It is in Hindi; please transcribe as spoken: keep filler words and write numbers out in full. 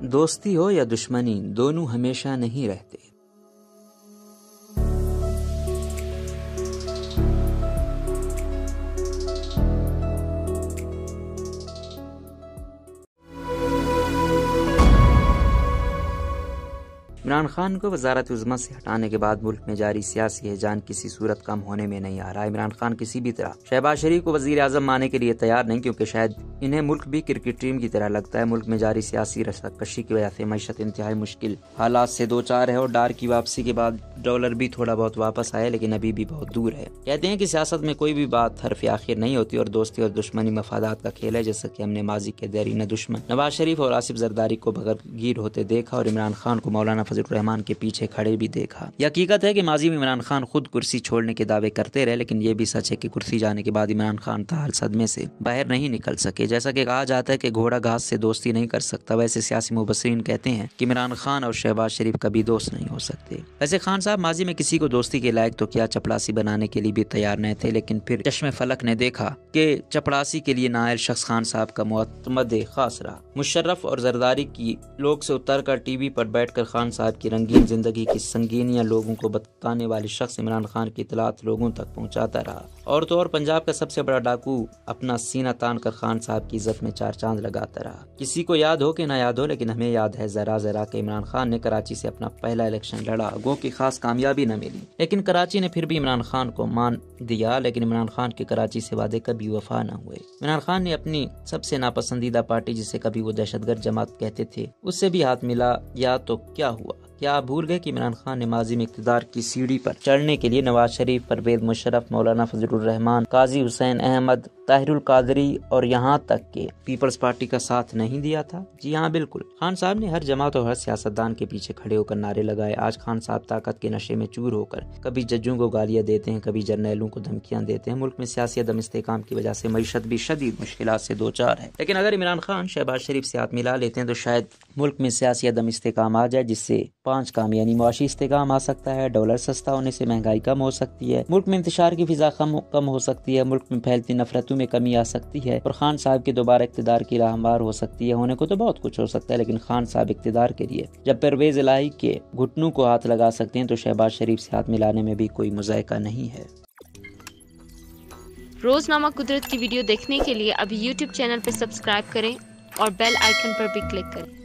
दोस्ती हो या दुश्मनी, दोनों हमेशा नहीं रहते। इमरान खान को वजारत उज़्मा से हटाने के बाद मुल्क में जारी सियासी हैजान किसी सूरत कम होने में नहीं आ रहा। इमरान खान किसी भी तरह शहबाज शरीफ को वजीर आज़म मानने के लिए तैयार नहीं, क्योंकि शायद इन्हें मुल्क भी क्रिकेट टीम की तरह लगता है। मुल्क में जारी सियासी रस्साकशी की वजह से मईशत इंतहाई मुश्किल हालात से दो चार है और डार की वापसी के बाद डॉलर भी थोड़ा बहुत वापस आया, लेकिन अभी भी बहुत दूर है। कहते हैं कि सियासत में कोई भी बात हरफ आखिर नहीं होती और दोस्ती और दुश्मनी मफादात का खेल है, जैसा कि हमने माजी के देरीन दुश्मन नवाज शरीफ और आसिफ जरदारी को बगरगीर होते देखा और इमरान खान को मौलाना फजलुर रहमान के पीछे खड़े भी देखा। यह हकीकत है कि माजी में इमरान खान खुद कुर्सी छोड़ने के दावे करते रहे, लेकिन ये भी सच है कि कुर्सी जाने के बाद इमरान खान ताल सदमे से बाहर नहीं निकल सके। जैसा कि कहा जाता है कि घोड़ा घास से दोस्ती नहीं कर सकता, वैसे सियासी मुबस्सिरीन कहते हैं कि इमरान खान और शहबाज शरीफ कभी दोस्त नहीं हो सकते। वैसे खान साहब माजी में किसी को दोस्ती के लायक तो क्या चपड़ासी बनाने के लिए भी तैयार नहीं थे, लेकिन फिर चश्मे फलक ने देखा कि चपड़ासी के लिए नायल शख्स खान साहब का मुअतमद खास रहा। मुशर्रफ और जरदारी की लोग से उतर कर टीवी पर बैठकर खान साहब की रंगीन जिंदगी की संगीनियां लोगों को बताने वाले शख्स इमरान खान की इतलात लोगों तक पहुंचाता रहा। और तो और पंजाब का सबसे बड़ा डाकू अपना सीना तान कर खान साहब की इज्जत में चार चांद लगाता रहा। किसी को याद हो कि ना याद हो, लेकिन हमें याद है जरा जरा के इमरान खान ने कराची से अपना पहला इलेक्शन लड़ा। गो की खास कामयाबी न मिली, लेकिन कराची ने फिर भी इमरान खान को मान दिया। लेकिन इमरान खान के कराची से वादे कभी वफा न हुए। इमरान खान ने अपनी सबसे नापसंदीदा पार्टी, जिसे कभी वो दहशतगर्द जमात कहते थे, उससे भी हाथ मिला या तो क्या हुआ? क्या आप भूल गए कि इमरान खान ने माजी में इक़्तिदार की सीढ़ी पर चढ़ने के लिए नवाज शरीफ, परवेज मुशर्रफ, मौलाना फजलुर रहमान, काजी हुसैन अहमद, ताहिरुल कादरी और यहाँ तक के पीपल्स पार्टी का साथ नहीं दिया था? जी हाँ, बिल्कुल। खान साहब ने हर जमात और हर सियासतदान के पीछे खड़े होकर नारे लगाए। आज खान साहब ताकत के नशे में चूर होकर कभी जजों को गालियां देते हैं, कभी जर्नैलों को धमकियां देते हैं। मुल्क में सियासी अदम इस्तेकाम की वजह से मईशत भी शदीद मुश्किलात से दो चार है। लेकिन अगर इमरान खान शहबाज शरीफ से हाथ मिला लेते हैं तो शायद मुल्क में सियासी अदम इस्तेकाम आ जाए, जिससे पांच काम यानी मुआशी इस्तेकाम आ सकता है। डॉलर सस्ता होने से महंगाई कम हो सकती है, मुल्क में इंतशार की फिजा कम कम हो सकती है, मुल्क में फैलती नफरतों में कमी आ सकती है और खान साहब की दोबारा इक़्तिदार की राह हमवार हो सकती है। होने को तो बहुत कुछ हो सकता है, लेकिन खान साहब इक़्तिदार के लिए जब परवेज इलाही के घुटनों को हाथ लगा सकते हैं तो शहबाज शरीफ से हाथ मिलाने में भी कोई मुज़ायका नहीं है। रोजनामा कुदरत की वीडियो देखने के लिए अभी यूट्यूब चैनल पर सब्सक्राइब करें और बेल आइकन पर भी क्लिक करें।